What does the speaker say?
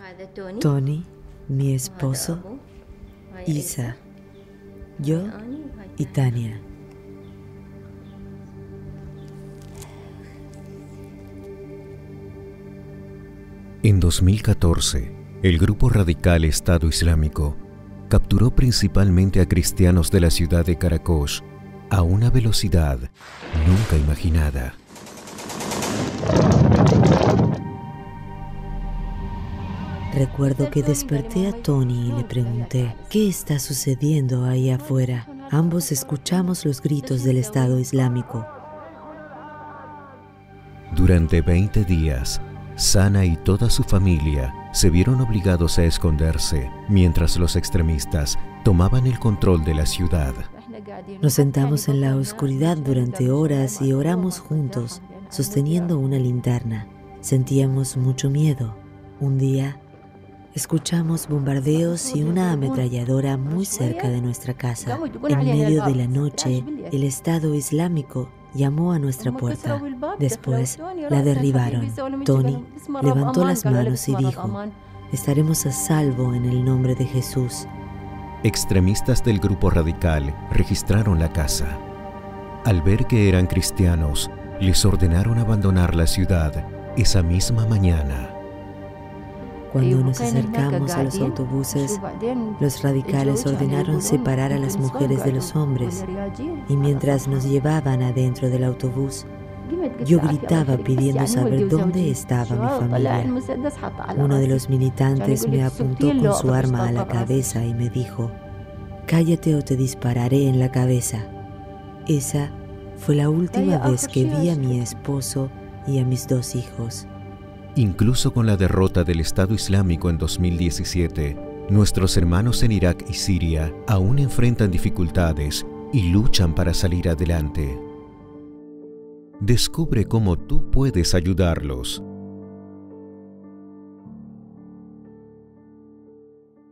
Tony, mi esposo, Isa, yo y Tania. En 2014, el grupo radical Estado Islámico capturó principalmente a cristianos de la ciudad de Karakosh a una velocidad nunca imaginada. Recuerdo que desperté a Tony y le pregunté, ¿qué está sucediendo ahí afuera? Ambos escuchamos los gritos del Estado Islámico. Durante 20 días, Sana y toda su familia se vieron obligados a esconderse mientras los extremistas tomaban el control de la ciudad. Nos sentamos en la oscuridad durante horas y oramos juntos, sosteniendo una linterna. Sentíamos mucho miedo. Un día, escuchamos bombardeos y una ametralladora muy cerca de nuestra casa. En medio de la noche, el Estado Islámico llamó a nuestra puerta. Después, la derribaron. Tony levantó las manos y dijo, estaremos a salvo en el nombre de Jesús. Extremistas del grupo radical registraron la casa. Al ver que eran cristianos, les ordenaron abandonar la ciudad esa misma mañana. Cuando nos acercamos a los autobuses, los radicales ordenaron separar a las mujeres de los hombres, y mientras nos llevaban adentro del autobús, yo gritaba pidiendo saber dónde estaba mi familia. Uno de los militantes me apuntó con su arma a la cabeza y me dijo, «Cállate o te dispararé en la cabeza». Esa fue la última vez que vi a mi esposo y a mis 2 hijos. Incluso con la derrota del Estado Islámico en 2017, nuestros hermanos en Irak y Siria aún enfrentan dificultades y luchan para salir adelante. Descubre cómo tú puedes ayudarlos.